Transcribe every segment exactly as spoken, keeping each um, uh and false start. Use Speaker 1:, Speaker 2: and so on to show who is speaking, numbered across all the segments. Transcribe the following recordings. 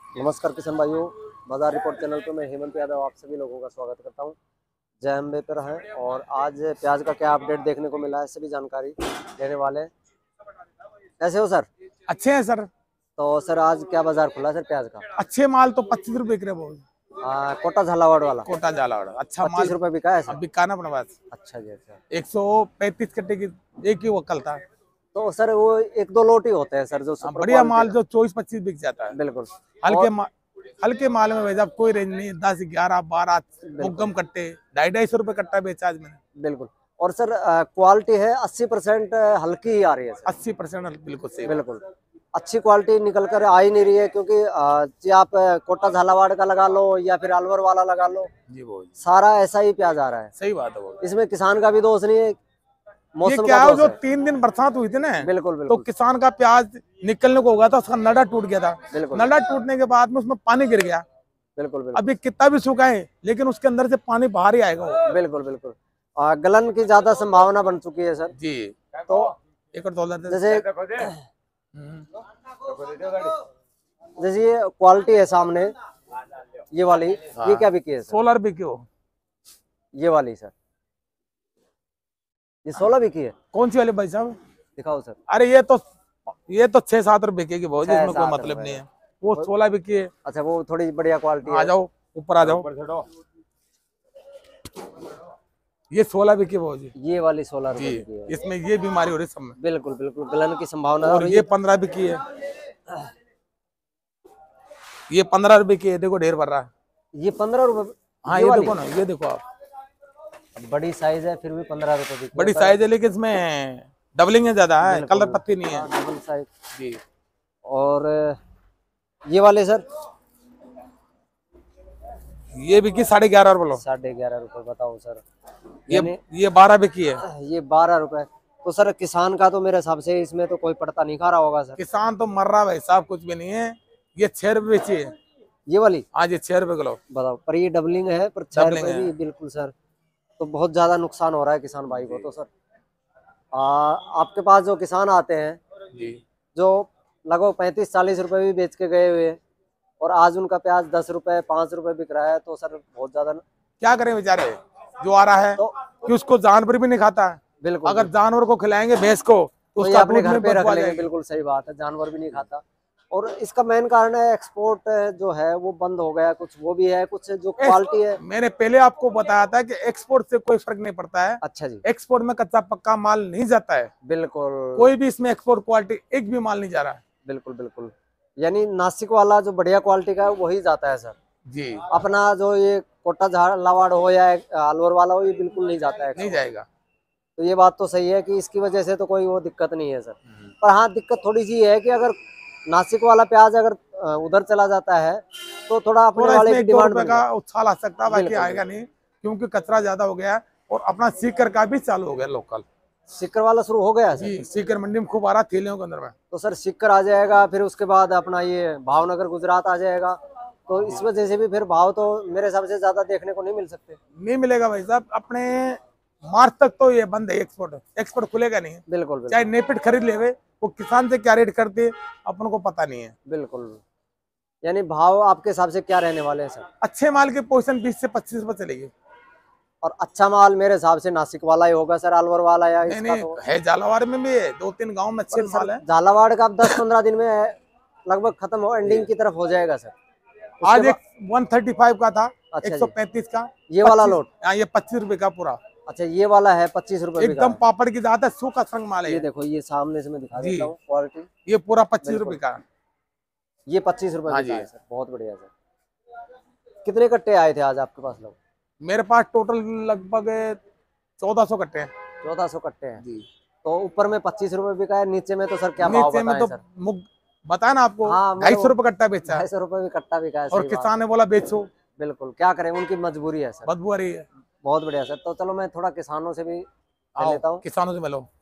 Speaker 1: नमस्कार किसान भाइयों, बाजार रिपोर्ट चैनल पर मैं हेमंत यादव आप सभी लोगों का स्वागत करता हूं। जय अम्बे पर है और आज प्याज का क्या अपडेट देखने को मिला है सभी जानकारी देने वाले हैं। कैसे हो सर?
Speaker 2: अच्छे हैं सर।
Speaker 1: तो सर आज क्या बाजार खुला सर प्याज का?
Speaker 2: अच्छे माल तो पच्चीस रुपए बिक रहे बहुत।
Speaker 1: आ, कोटा झालावाड़ वाला
Speaker 2: कोटा झालावाड़ अच्छा माल
Speaker 1: पच्चीस रुपए बिका है सर।
Speaker 2: बिकाना अपने पास।
Speaker 1: अच्छा जी, अच्छा।
Speaker 2: एक सौ पैंतीस कट्टे की एक ही वक्कल था।
Speaker 1: तो सर वो एक दो लोट ही होते हैं सर जो सुपर
Speaker 2: बढ़िया माल
Speaker 1: क्वालिटी
Speaker 2: जो चौबीस पच्चीस बिक जाता है।
Speaker 1: बिल्कुल।
Speaker 2: हल्के
Speaker 1: और
Speaker 2: मा, हल्के माल में भाई कोई रेंज नहीं, दस ग्यारह बारह मुग्गम कट्टे ढाई ढाई सौ रुपए कट्टा बेचा आज मैंने।
Speaker 1: बिल्कुल। और सर क्वालिटी है अस्सी परसेंट हल्की ही आ रही है सर।
Speaker 2: अस्सी परसेंट बिल्कुल सही।
Speaker 1: बिल्कुल अच्छी क्वालिटी निकल कर आ ही नहीं रही है, क्योंकि जी आप कोटा झालावाड़ का लगा लो या फिर अलवर वाला लगा लो जी, वो सारा ऐसा ही प्याज आ रहा है।
Speaker 2: सही बात है वो।
Speaker 1: इसमें किसान का भी दोष नहीं है, मौसम
Speaker 2: क्या
Speaker 1: का
Speaker 2: है
Speaker 1: दोष
Speaker 2: जो
Speaker 1: है।
Speaker 2: तीन दिन बरसात हुई थी ना,
Speaker 1: बिल्कुल बिल्कुल।
Speaker 2: तो किसान का प्याज निकलने को होगा था, उसका नडा टूट गया था। नडा टूटने के बाद में उसमें पानी गिर गया।
Speaker 1: बिल्कुल बिल्कुल।
Speaker 2: अभी कितना भी सूखाए लेकिन उसके अंदर से पानी बाहर ही आएगा वो।
Speaker 1: बिल्कुल बिल्कुल। आ, गलन की ज्यादा संभावना बन चुकी है सर
Speaker 2: जी।
Speaker 1: तो
Speaker 2: एक और
Speaker 1: जैसे जैसे ये क्वालिटी है सामने ये वाली, हाँ। ये क्या बिकी है सर?
Speaker 2: सोलर बिकी हो
Speaker 1: ये वाली सर, ये सोलह बिकी है।
Speaker 2: कौन सी वाली भाई साहब
Speaker 1: दिखाओ सर।
Speaker 2: अरे ये तो ये तो छह सात रुपए बिकेगी बहुत, इसमें कोई मतलब नहीं है। वो सोलह बिकी है।
Speaker 1: अच्छा वो थोड़ी बढ़िया क्वालिटी है।
Speaker 2: आ जाओ ऊपर आ जाओ। ये सोलह बिकी बहुत जी।
Speaker 1: ये वाली सोलह रुपए की है।
Speaker 2: इसमें ये बीमारी हो रही सब में।
Speaker 1: बिल्कुल बिल्कुल गलन की संभावना।
Speaker 2: और ये पंद्रह बिकी है। ये पंद्रह रुपए की है, देखो ढेर भर रहा है।
Speaker 1: ये पंद्रह रुपए।
Speaker 2: हाँ ये देखो ना, ये देखो आप,
Speaker 1: बड़ी साइज है फिर भी पंद्रह रुपए की
Speaker 2: बड़ी साइज है, लेकिन इसमें डबलिंग है ज्यादा है, कलर पत्ती नहीं है।
Speaker 1: डबल साइज
Speaker 2: जी।
Speaker 1: और ये वाले सर
Speaker 2: ये बिकी साढ़े ग्यारह रुपए।
Speaker 1: साढ़े ग्यारह रुपए बताओ सर।
Speaker 2: ये ये बारह बिकी है।
Speaker 1: ये बारह रुपए। तो सर किसान का तो मेरे हिसाब से इसमें तो कोई पड़ता नहीं खा रहा होगा सर।
Speaker 2: किसान तो मर रहा भाई साहब, कुछ भी नहीं है। ये छह रुपए बेची है
Speaker 1: ये वाली।
Speaker 2: आज ये छह रुपए किलो
Speaker 1: बताओ, पर ये डबलिंग है पर छह रुपए भी। बिल्कुल सर, तो बहुत ज्यादा नुकसान हो रहा है किसान भाई को। तो सर आ, आपके पास जो किसान आते हैं
Speaker 2: जी, जो
Speaker 1: लगभग पैंतीस चालीस रुपए भी बेच के गए हुए और आज उनका प्याज दस रुपए पांच रुपए बिक रहा है, तो सर बहुत ज्यादा
Speaker 2: क्या करें बेचारे। जो आ रहा है तो कि उसको जानवर भी नहीं खाता है।
Speaker 1: बिल्कुल।
Speaker 2: अगर जानवर को खिलाएंगे भैंस को तो उसका
Speaker 1: अपने घर पे रख लेंगे। बिल्कुल सही बात है, जानवर भी नहीं खाता। और इसका मेन कारण है एक्सपोर्ट जो है वो बंद हो गया, कुछ वो भी है, कुछ जो क्वालिटी है।
Speaker 2: मैंने पहले आपको बताया था कि एक्सपोर्ट से कोई फर्क नहीं पड़ता है।
Speaker 1: अच्छा जी।
Speaker 2: एक्सपोर्ट में कच्चा पक्का माल नहीं जाता है।
Speaker 1: बिल्कुल।
Speaker 2: कोई भी इसमें एक्सपोर्ट क्वालिटी एक भी माल नहीं जा रहा है।
Speaker 1: बिल्कुल बिल्कुल। यानी नासिक वाला जो बढ़िया क्वालिटी का है वही जाता है सर
Speaker 2: जी।
Speaker 1: अपना जो ये कोटा झालावाड़ हो या अलवर वाला हो, ये बिल्कुल नहीं जाता है,
Speaker 2: नहीं जाएगा।
Speaker 1: तो ये बात तो सही है कि इसकी वजह से तो कोई वो दिक्कत नहीं है सर। पर हाँ दिक्कत थोड़ी सी है कि अगर नासिक वाला प्याज अगर उधर चला जाता है तो थोड़ा अपने वाले की डिमांड
Speaker 2: का उछाल आ सकता है, बाकी आएगा नहीं, क्योंकि कचरा ज्यादा हो गया और अपना सीकर का भी चालू हो गया। लोकल सीकर
Speaker 1: वाला शुरू हो गया
Speaker 2: जी। सीकर मंडी में खूब आ रहा थैलियों के अंदर में।
Speaker 1: तो सर सीकर आ जाएगा, फिर उसके बाद अपना ये भावनगर गुजरात आ जाएगा, तो इस वजह से भी फिर भाव तो मेरे हिसाब से ज्यादा देखने को नहीं मिल सकते।
Speaker 2: नहीं मिलेगा भाई साहब, अपने मार्च तक तो ये बंद है एक्सपोर्ट। एक्सपोर्ट खुलेगा नहीं।
Speaker 1: बिल्कुल,
Speaker 2: चाहे नेपिट खरीद ले, वो किसान से क्या रेट करते अपन को पता नहीं है।
Speaker 1: बिल्कुल। यानी भाव आपके हिसाब से क्या रहने वाले हैं सर?
Speaker 2: अच्छे माल की पोजीशन बीस से पच्चीस रुपए चलेगी।
Speaker 1: और अच्छा माल मेरे हिसाब से नासिक वाला ही होगा सर, अलवर वाला या
Speaker 2: नहीं,
Speaker 1: इसका
Speaker 2: नहीं,
Speaker 1: तो
Speaker 2: है झालावाड़ में भी है, दो तीन गांव में अच्छे माल है।
Speaker 1: झालावाड़ का दस पंद्रह दिन में लगभग खत्म हो, एंडिंग की तरफ हो जाएगा सर।
Speaker 2: आज एक एक सौ पैंतीस का था।
Speaker 1: अच्छा
Speaker 2: एक सौ पैंतीस का
Speaker 1: ये वाला लोट।
Speaker 2: हाँ ये पच्चीस रुपए का पूरा।
Speaker 1: अच्छा ये वाला है पच्चीस रुपए
Speaker 2: एकदम पापड़ की ज्यादा सूखा संग माल है।
Speaker 1: ये देखो, ये सामने से मैं दिखा देता हूँ क्वालिटी।
Speaker 2: ये पूरा पच्चीस रुपए का।
Speaker 1: ये पच्चीस रुपए का है सर, बहुत बढ़िया सर। कितने कट्टे आए थे आज आपके पास लोग?
Speaker 2: मेरे पास टोटल लगभग चौदह सौ कट्टे हैं।
Speaker 1: चौदह सौ कट्टे हैं जी। तो ऊपर में पच्चीस रुपए बिका है, नीचे में तो सर क्या भाव
Speaker 2: नीचे में तो सर? बताया ना आपको, ढाई सौ रुपए कट्टा बेचा।
Speaker 1: ढाई सौ रुपए भी कट्टा बिका है
Speaker 2: और किसान ने बोला बेचो।
Speaker 1: बिल्कुल, क्या करें, उनकी मजबूरी है सर।
Speaker 2: बदबू आ रही है।
Speaker 1: बहुत बढ़िया सर। तो चलो मैं थोड़ा किसानों से भी लेता हूँ।
Speaker 2: किसानों से मिलो।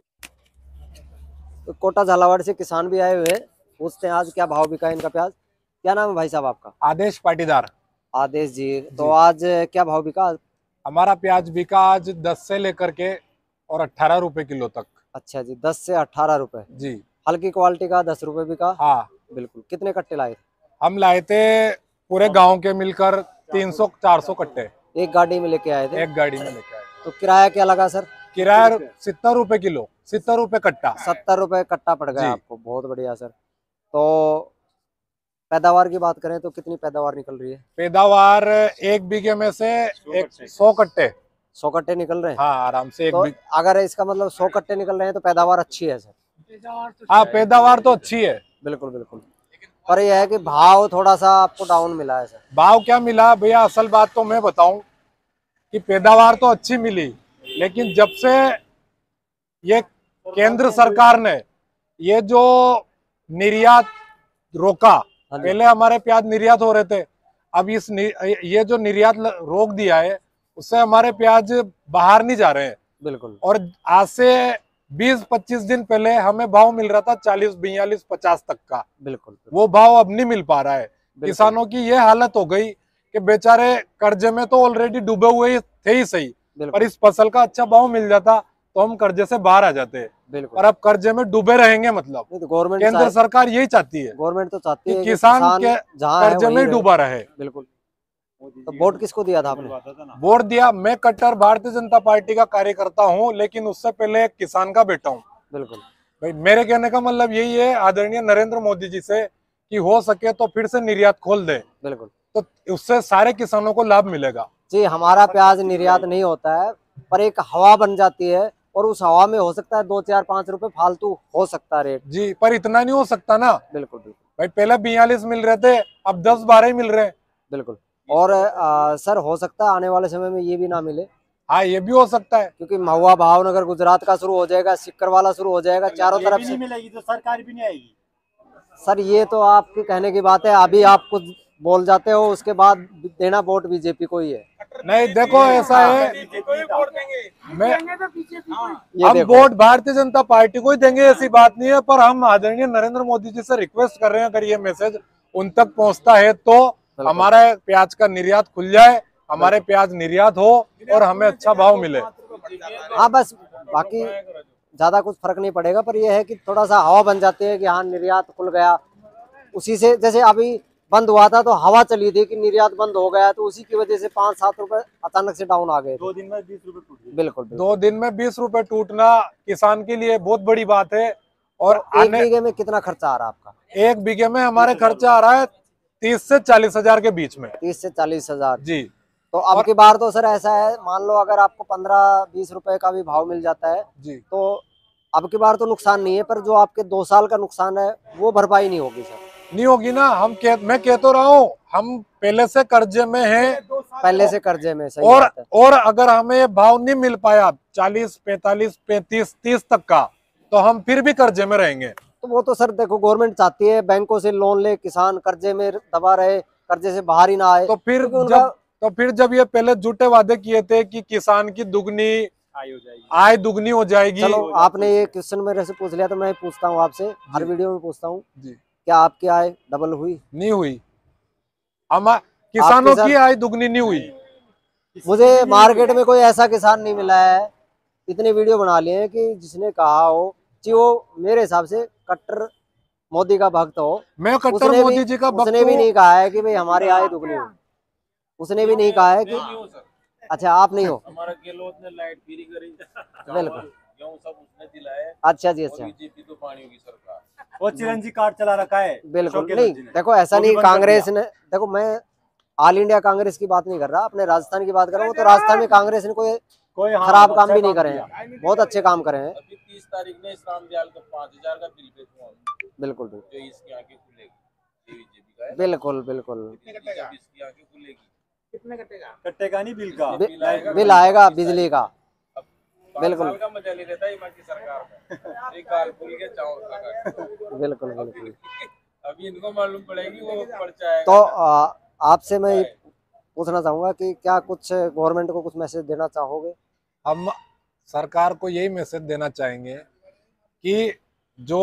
Speaker 1: तो कोटा झालावाड़ से किसान भी आए हुए हैं, पूछते हैं आज क्या भाव बिका है इनका प्याज। क्या नाम है भाई साहब आपका?
Speaker 3: आदेश पाटीदार।
Speaker 1: आदेश जी, तो आज क्या भाव बिका?
Speaker 3: हमारा प्याज बिका आज दस से लेकर के और अठारह रुपए किलो तक।
Speaker 1: अच्छा जी, दस से अठारह रुपए
Speaker 3: जी।
Speaker 1: हल्की क्वालिटी का दस रुपए बिका।
Speaker 3: हाँ
Speaker 1: बिल्कुल। कितने कट्टे लाए?
Speaker 3: हम लाए थे पूरे गांव के मिलकर तीन सौ चार सौ कट्टे
Speaker 1: एक गाड़ी में लेके आए थे।
Speaker 3: एक गाड़ी में लेके आए।
Speaker 1: तो किराया क्या लगा सर?
Speaker 3: किराया सत्तर रुपए किलो, सत्तर रुपए कट्टा।
Speaker 1: सत्तर रुपए कट्टा पड़
Speaker 3: जी।
Speaker 1: गया आपको, बहुत बढ़िया सर। तो पैदावार की बात करें तो कितनी पैदावार निकल रही है?
Speaker 3: पैदावार एक बीघे में से एक सौ कट्टे
Speaker 1: सौ कट्टे निकल रहे हैं।
Speaker 3: हाँ आराम से एक
Speaker 1: तो
Speaker 3: बीघ-
Speaker 1: अगर इसका मतलब सौ कट्टे निकल रहे हैं तो पैदावार अच्छी है सर।
Speaker 3: हाँ पैदावार तो अच्छी है।
Speaker 1: बिल्कुल बिल्कुल, पर यह है कि भाव थोड़ा सा आपको डाउन मिला है सर।
Speaker 3: भाव क्या मिला भैया, असल बात तो मैं बताऊं कि पैदावार तो अच्छी मिली, लेकिन जब से ये केंद्र सरकार ने ये जो निर्यात रोका, पहले हमारे प्याज निर्यात हो रहे थे, अब इस नि, ये जो निर्यात ल- रोक दिया है उससे हमारे प्याज बाहर नहीं जा रहे हैं।
Speaker 1: बिल्कुल।
Speaker 3: और आज से बीस पच्चीस दिन पहले हमें भाव मिल रहा था चालीस बयालीस पचास तक का,
Speaker 1: बिल्कुल
Speaker 3: वो भाव अब नहीं मिल पा रहा है। किसानों की ये हालत हो गई कि बेचारे कर्जे में तो ऑलरेडी डूबे हुए थे ही सही, पर इस फसल का अच्छा भाव मिल जाता तो हम कर्जे से बाहर आ जाते।
Speaker 1: बिल्कुल।
Speaker 3: और अब कर्जे में डूबे रहेंगे, मतलब
Speaker 1: नहीं तो गवर्नमेंट
Speaker 3: केंद्र सरकार यही चाहती है,
Speaker 1: गवर्नमेंट तो चाहती है
Speaker 3: कि
Speaker 1: कि
Speaker 3: किसान
Speaker 1: किसान
Speaker 3: के
Speaker 1: जहाँ है
Speaker 3: कर्जे
Speaker 1: वहीं
Speaker 3: में
Speaker 1: रहे।
Speaker 3: डूबा रहे।
Speaker 1: बिल्कुल। तो वोट किसको दिया था आपने?
Speaker 3: वोट दिया, मैं कट्टर भारतीय जनता पार्टी का कार्यकर्ता हूँ, लेकिन उससे पहले एक किसान का बेटा हूँ।
Speaker 1: बिल्कुल
Speaker 3: भाई मेरे कहने का मतलब यही है आदरणीय नरेंद्र मोदी जी से कि हो सके तो फिर से निर्यात खोल दे,
Speaker 1: बिल्कुल।
Speaker 3: तो उससे सारे किसानों को लाभ मिलेगा।
Speaker 1: जी, हमारा प्याज निर्यात नहीं होता है, पर एक हवा बन जाती है और उस हवा में हो सकता है दो चार पांच रुपए फालतू हो सकता है रेट।
Speaker 3: जी, पर इतना नहीं हो सकता ना।
Speaker 1: बिल्कुल बिल्कुल
Speaker 3: भाई पहले बयालीस मिल रहे थे, अब दस बारह ही मिल रहे हैं।
Speaker 1: बिल्कुल। और आ, सर हो सकता है आने वाले समय में ये भी ना मिले,
Speaker 3: हाँ ये भी हो सकता है,
Speaker 1: क्योंकि महुआ भावनगर गुजरात का शुरू हो जाएगा, सिक्कर वाला शुरू हो जाएगा, चारों तरफ से
Speaker 4: मिलेगी तो सरकार भी नहीं आएगी।
Speaker 1: सर ये तो आपके कहने की बात है, अभी आप कुछ बोल जाते हो, उसके बाद देना वोट बीजेपी को ही है।
Speaker 3: नहीं देखो ऐसा है, मैं
Speaker 1: ये
Speaker 3: हम
Speaker 1: देखो,
Speaker 3: वोट भारतीय जनता पार्टी को ही देंगे, ऐसी बात नहीं है, पर हम आदरणीय नरेंद्र मोदी जी से रिक्वेस्ट कर रहे हैं, अगर ये मैसेज उन तक पहुंचता है तो हमारा प्याज का निर्यात खुल जाए, हमारे प्याज निर्यात हो और हमें अच्छा भाव मिले।
Speaker 1: हाँ बस बाकी ज्यादा कुछ फर्क नहीं पड़ेगा, पर यह है कि थोड़ा सा हवा बन जाती है कि हाँ निर्यात खुल गया। उसी से जैसे अभी बंद हुआ था तो हवा चली थी कि निर्यात बंद हो गया, तो उसी की वजह से पाँच सात रुपए अचानक से डाउन आ गए।
Speaker 4: दो दिन में बीस रुपए टूट गए।
Speaker 1: बिल्कुल बिल्कुल।
Speaker 3: दो दिन में बीस रुपए टूटना किसान के लिए बहुत बड़ी बात है। और
Speaker 1: एक
Speaker 3: आने
Speaker 1: बीघे में कितना खर्चा आ रहा है आपका?
Speaker 3: एक बीघे में हमारे खर्चा आ रहा है तीस से चालीस हजार के बीच में।
Speaker 1: तीस से चालीस हजार
Speaker 3: जी।
Speaker 1: तो अब की बार तो सर ऐसा है, मान लो अगर आपको पंद्रह बीस रुपए का भी भाव मिल जाता है
Speaker 3: जी
Speaker 1: तो अब की बार तो नुकसान नहीं है, पर जो आपके दो साल का नुकसान है वो भरपाई नहीं होगी सर।
Speaker 3: नहीं होगी ना, हम कह, मैं कह तो रहा हूँ हम पहले से कर्जे में हैं,
Speaker 1: पहले से कर्जे में, सही
Speaker 3: और
Speaker 1: बात है।
Speaker 3: और अगर हमें ये भाव नहीं मिल पाया चालीस पैंतालीस पैंतीस तीस तक का, तो हम फिर भी कर्जे में रहेंगे।
Speaker 1: तो वो तो सर देखो गवर्नमेंट चाहती है बैंकों से लोन ले, किसान कर्जे में दबा रहे, कर्जे से बाहर ही ना आए।
Speaker 3: तो फिर
Speaker 1: क्योंकि उनका-
Speaker 3: जब तो फिर जब ये पहले झूठे वादे किए थे कि किसान की दुगनी
Speaker 4: आय हो जाएगी,
Speaker 3: आय दुगनी हो जाएगी।
Speaker 1: चलो आपने ये क्वेश्चन मेरे से पूछ लिया तो मैं पूछता हूँ आपसे, हर वीडियो में पूछता हूँ,
Speaker 3: जी,
Speaker 1: क्या आपकी आय डबल हुई?
Speaker 3: नहीं हुई, हम किसानों
Speaker 1: आपके
Speaker 3: की
Speaker 1: साथ-
Speaker 3: आय दुगनी नहीं हुई।
Speaker 1: मुझे मार्केट में कोई ऐसा किसान नहीं मिला है, इतने वीडियो बना लिए हैं कि जिसने कहा हो कि वो मेरे हिसाब से कट्टर मोदी का भक्त हो।
Speaker 3: मैं कट्टर
Speaker 1: उसने
Speaker 3: मोदी
Speaker 1: भी
Speaker 3: जी का भक्त
Speaker 1: उसने भी
Speaker 3: हूँ।
Speaker 1: नहीं कहा है कि भाई हमारी आय दुगनी हो, उसने भी नहीं कहा है कि अच्छा आप नहीं हो।
Speaker 5: हमारा गहलोत ने लाइट फ्री करी,
Speaker 1: बिल्कुल।
Speaker 5: गेहूं सब उसने दिलाए,
Speaker 1: अच्छा जी, अच्छा
Speaker 5: बीजेपी तो पानी की सरकार।
Speaker 4: वो चिरंजी कार्ड चला रखा है।
Speaker 1: बिल्कुल
Speaker 4: शौकीन
Speaker 1: नहीं,
Speaker 4: जी ने।
Speaker 1: देखो ऐसा
Speaker 4: वो भी
Speaker 1: नहीं,
Speaker 4: बंद कर
Speaker 1: कांग्रेस
Speaker 4: दिया।
Speaker 1: ने, देखो मैं ऑल इंडिया कांग्रेस की बात नहीं कर रहा, अपने राजस्थान की बात कर रहा हूँ। तो राजस्थान में कांग्रेस ने कोई
Speaker 4: कोई हाँ,
Speaker 1: खराब काम
Speaker 4: अच्छा
Speaker 1: भी नहीं करे
Speaker 4: किया।
Speaker 1: हैं, बहुत अच्छे काम करे हैं।
Speaker 5: अभी तीस तारीख में इस्लाम दयाल का पाँच हजार का बिल भेजूंगा,
Speaker 1: बिल्कुल बिल्कुल
Speaker 5: जो इसकी आंखें खुलेगी, ये बीजेपी का है,
Speaker 1: बिल्कुल बिल्कुल
Speaker 5: जब इसकी आंखें खुलेगी
Speaker 4: कट्टेगा नहीं बिल का।
Speaker 1: बि- बिल आएगा बिजली का। बिल्कुल।
Speaker 5: बिल्कुल का मजा ले लेता है ये की सरकार में, एक गाल खुल के चावल खा
Speaker 1: बिल्कुल बिल्कुल।
Speaker 5: अभी इनको मालूम पड़ेगी वो पर्चा है।
Speaker 1: तो आ, आपसे मैं ये पूछना चाहूंगा कि क्या कुछ गवर्नमेंट को कुछ मैसेज देना चाहोगे?
Speaker 3: हम सरकार को यही मैसेज देना चाहेंगे कि जो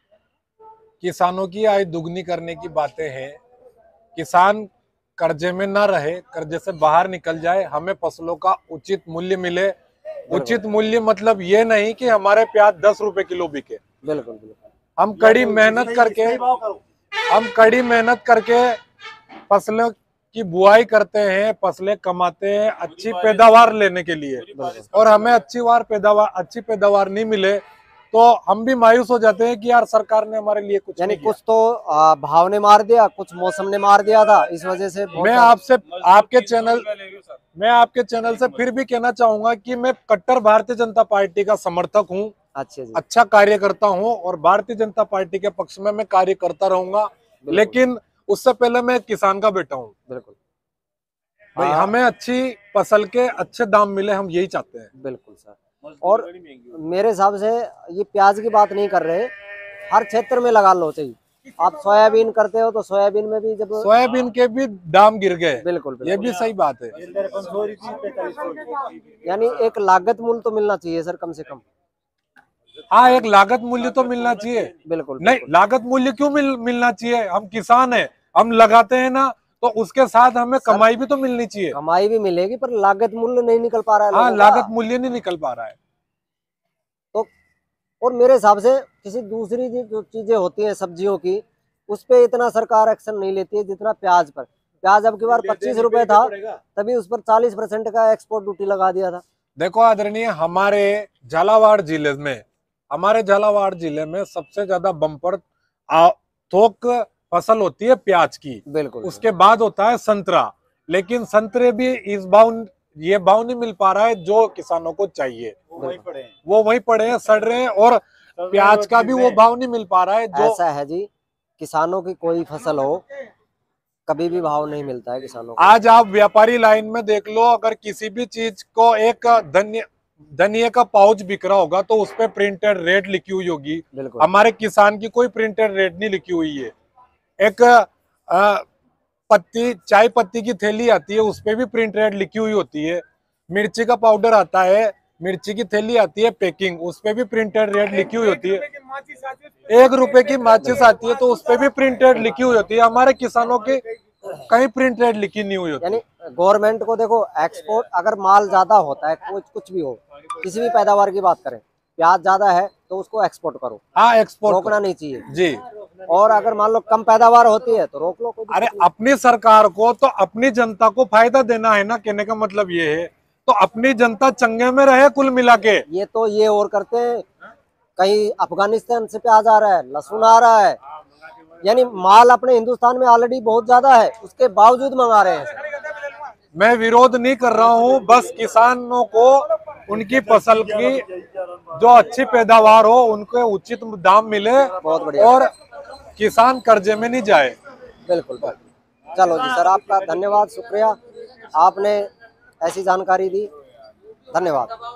Speaker 3: किसानों की आय दुगनी करने की बातें हैं, किसान कर्जे में ना रहे, कर्जे से बाहर निकल जाए, हमें फसलों का उचित मूल्य मिले। उचित मूल्य मतलब ये नहीं कि हमारे प्याज दस रुपए किलो बिके,
Speaker 1: बिल्कुल बिल्कुल।
Speaker 3: हम कड़ी मेहनत करके
Speaker 4: सही भाव करो।
Speaker 3: हम कड़ी मेहनत करके फसलों की बुआई करते हैं, फसलें कमाते हैं अच्छी पैदावार लेने के लिए, और हमें अच्छी बार पैदावार अच्छी पैदावार नहीं मिले तो हम भी मायूस हो जाते हैं कि यार सरकार ने हमारे लिए कुछ
Speaker 1: यानी
Speaker 3: नहीं किया।
Speaker 1: कुछ तो आ, भाव ने मार दिया, कुछ मौसम ने मार दिया था, इस वजह से बहुत
Speaker 3: मैं
Speaker 1: ज्यादा-
Speaker 3: आपसे आपके चैनल मैं आपके चैनल से फिर भी कहना चाहूंगा कि मैं कट्टर भारतीय जनता पार्टी का समर्थक हूं,
Speaker 1: अच्छा जी,
Speaker 3: अच्छा कार्य करता हूं और भारतीय जनता पार्टी के पक्ष में मैं कार्य करता रहूंगा, लेकिन उससे पहले मैं किसान का बेटा हूं।
Speaker 1: बिल्कुल
Speaker 3: भाई
Speaker 1: हाँ।
Speaker 3: हमें अच्छी फसल के अच्छे दाम मिले, हम यही चाहते हैं।
Speaker 1: बिल्कुल सर। और मेरे हिसाब से ये प्याज की बात नहीं कर रहे, हर क्षेत्र में लगा लो चाहिए। आप सोयाबीन करते हो तो सोयाबीन में भी जब
Speaker 3: सोयाबीन के भी दाम गिर गए,
Speaker 1: बिल्कुल
Speaker 3: ये भी सही बात है।
Speaker 1: यानी एक लागत मूल्य तो मिलना चाहिए सर, कम से कम।
Speaker 3: हाँ, एक लागत मूल्य तो मिलना चाहिए।
Speaker 1: बिल्कुल
Speaker 3: नहीं, लागत मूल्य क्यों मिल, मिलना चाहिए? हम किसान हैं, हम लगाते हैं ना, तो उसके साथ हमें कमाई भी तो मिलनी चाहिए।
Speaker 1: कमाई भी मिलेगी पर लागत मूल्य नहीं निकल पा रहा है
Speaker 3: हाँ,
Speaker 1: लोगों का।
Speaker 3: लागत मूल्य नहीं निकल पा रहा है।
Speaker 1: तो और मेरे हिसाब से किसी दूसरी जो चीजें होती हैं सब्जियों की, उस पे इतना सरकार एक्शन नहीं लेती है जितना प्याज पर। प्याज अब की बार पच्चीस रुपए था, तभी उस पर चालीस परसेंट का एक्सपोर्ट ड्यूटी लगा दिया था।
Speaker 3: देखो आदरणीय, हमारे झालावाड़ जिले में हमारे झालावाड़ जिले में सबसे ज्यादा बम्पर थोक फसल होती है प्याज की,
Speaker 1: बिल्कुल।
Speaker 3: उसके बाद होता है संतरा, लेकिन संतरे भी इस भाव ये भाव नहीं मिल पा रहा है जो किसानों को चाहिए।
Speaker 4: वो वहीं पड़े हैं,
Speaker 3: वो वहीं पड़े हैं, सड़ रहे हैं, और प्याज का भी वो भाव नहीं मिल पा रहा है जो
Speaker 1: ऐसा है जी, किसानों की कोई फसल हो कभी भी भाव नहीं मिलता है किसानों को।
Speaker 3: आज आप व्यापारी लाइन में देख लो, अगर किसी भी चीज को एक धनिया धनिया का पाउच बिक रहा होगा तो उस पे प्रिंटेड रेट लिखी हुई होगी।
Speaker 1: बिल्कुल।
Speaker 3: हमारे किसान की कोई प्रिंटेड रेट नहीं लिखी हुई है। एक आ, पत्ती चाय पत्ती की थैली आती है, उस पे भी प्रिंट रेट लिखी हुई होती है। मिर्ची का पाउडर आता है, मिर्ची की थैली आती है पैकिंग, उस पे भी प्रिंटेड रेट लिखी हुई होती है। एक रुपए की माचिस आती है तो उस पे भी प्रिंटेड लिखी हुई होती है। हमारे किसानों की कहीं प्रिंट रेट लिखी नहीं हुई होती।
Speaker 1: यानी गवर्नमेंट को देखो, एक्सपोर्ट अगर माल ज्यादा होता है, कुछ कुछ भी हो, किसी भी पैदावार की बात करें, प्याज ज्यादा है तो उसको एक्सपोर्ट करो,
Speaker 3: हाँ, एक्सपोर्ट
Speaker 1: रोकना नहीं चाहिए
Speaker 3: जी।
Speaker 1: और अगर मान लो कम पैदावार होती है तो रोक लो। कोई
Speaker 3: अरे
Speaker 1: दिक्कत नहीं।
Speaker 3: अपनी सरकार को तो अपनी जनता को फायदा देना है ना, कहने का मतलब ये है। तो अपनी जनता चंगे में रहे कुल मिला के।
Speaker 1: ये तो ये और करते हैं, कहीं अफगानिस्तान से प्याज आ रहा है, लहसुन आ रहा है, यानी माल अपने हिंदुस्तान में ऑलरेडी बहुत ज्यादा है, उसके बावजूद मंगा रहे हैं।
Speaker 3: मैं विरोध नहीं कर रहा हूँ, बस किसानों को उनकी फसल की जो अच्छी पैदावार हो उनको उचित दाम मिले,
Speaker 1: बहुत बढ़िया।
Speaker 3: और किसान कर्जे में नहीं जाए।
Speaker 1: बिल्कुल बिल्कुल। चलो जी सर, आपका धन्यवाद, शुक्रिया, आपने ऐसी जानकारी दी, धन्यवाद।